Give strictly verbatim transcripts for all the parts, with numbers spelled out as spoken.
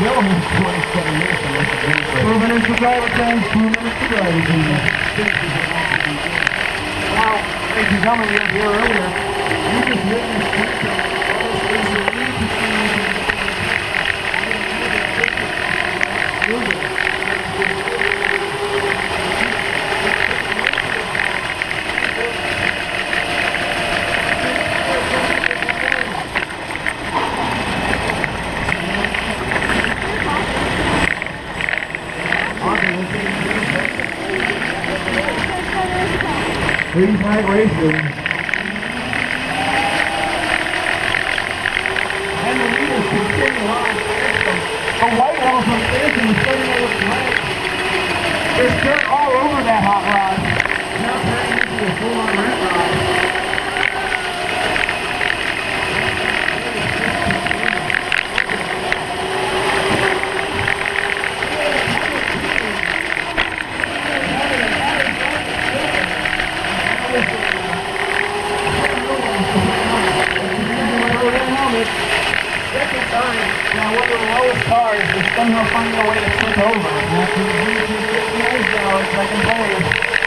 still has twenty-seven minutes and that's a great break. Two minutes to driver time, two minutes to driver time. Now, ladies and gentlemen, you were here earlier. You just witnessed Quinto. Green flag racing. And the leaders continue on. The white walls on racing is starting to look great. There's dirt all over that hot rod. Now turning into a full-on red rod. Now, one of the lowest cars is somehow finding a way to flip over. After the second place.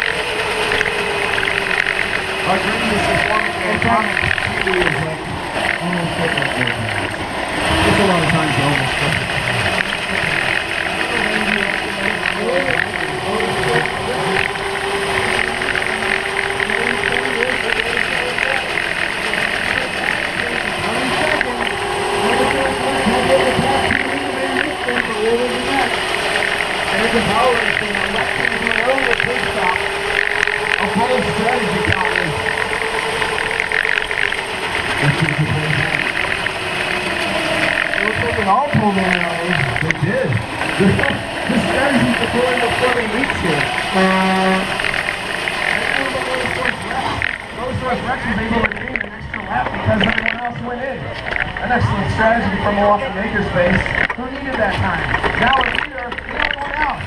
Our dream is to form a comic is like almost flipping four times. It's a lot of times to almost flip it. There's a power racing on left hand of the earlier pit stop. A full strategy power. It looks like they all pulled in early. They did. The, the strategy is deploying before they reach here. Rolls-Royce Rex was able to gain an extra lap because everyone else went in. An excellent strategy from Milwaukee Makerspace. Who needed that time? Now a leader, the other one out.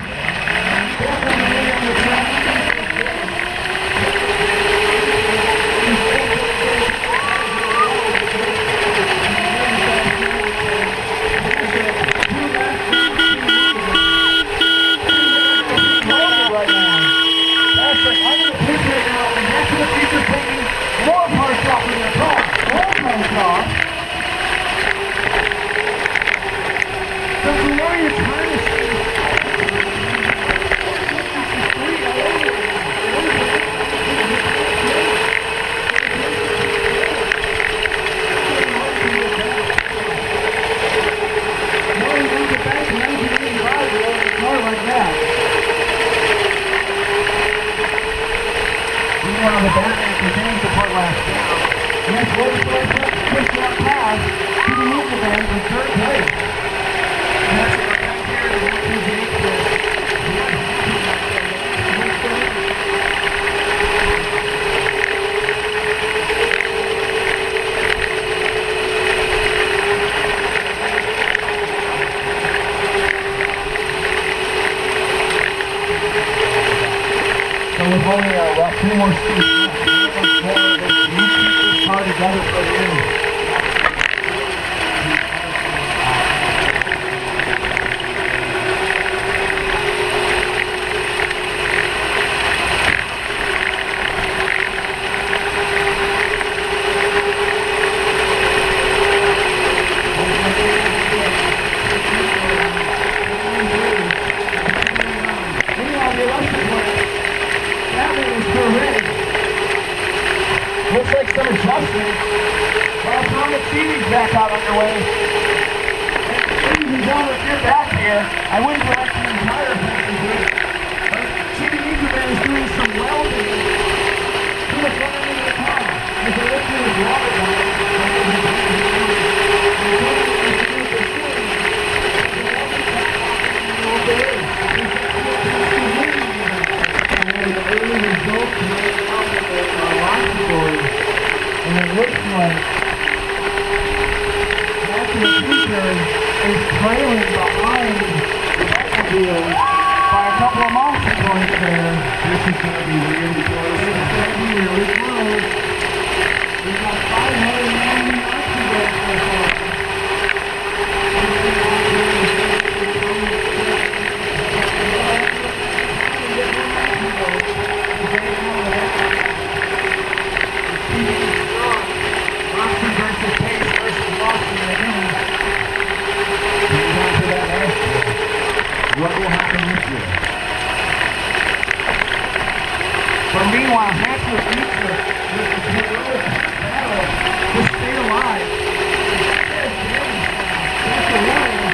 One of the Batman continues to put last down. Next, Rolls-Royce pushed that pass to the move event in third place. And that's what we're back here to one two eight place. So with only uh, about two more speeds left, we're looking forward to keep this car together for you. Looks like some adjustments. Well, Thomas Seeley's back out underway. Ladies and gentlemen, if you're back here, I wouldn't direct the entire passage, but Chicken Eagerman is doing some welding to the front end of the car. As they look through his water line, and it looks like Matthew Peter is trailing behind the automobile by a couple of miles points there. This is going to be weird because it's going to be really close. We've got five hundred ninety laps to go so far. Meanwhile, Half to the Future with the heroic battle to stay alive. That's the warning.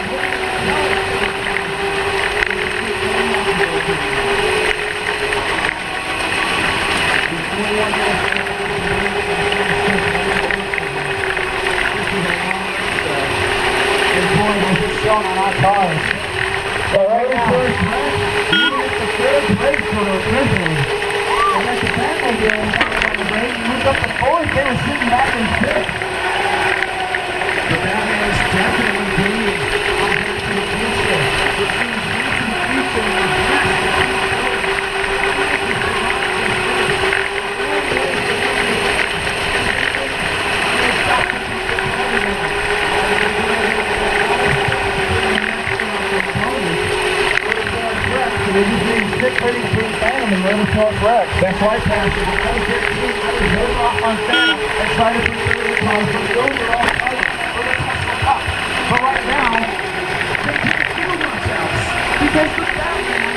Shown on our cars. So right now, even at the third place for the Grizzlies, and at the Bentley game, on the break, moved up to fourth, they were sitting back in fifth. But that is definitely bleeding on Into the Future. It seems Into the Future is they're just being sick ready between Phantom and Motorsport Rex. That's why Phantom is going to get two others hold off on Phantom and try to put the cars for the overall fight for the Tesla Cup. But right now, they can't feel themselves because the Batman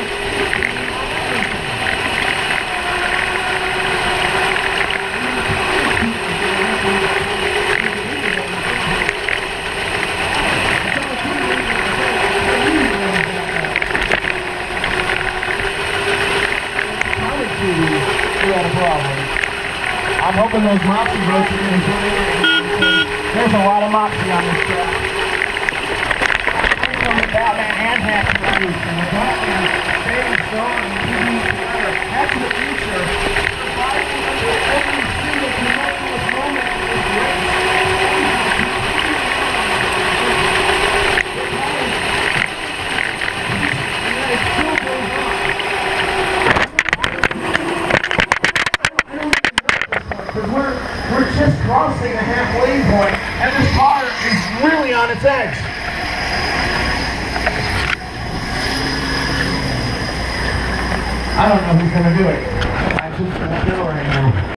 I'm hoping those Moxie votes are going to go in. There's a lot of Moxie on this track. From the Batman and Half to the Future. The Batman, David Stone, and T V together. Half to the Future. Surviving under every single tumultuous moment in this race. And it still goes on. Because we're, we're just crossing the halfway point, and this car is really on its edge. I don't know who's going to do it. I just don't know right now.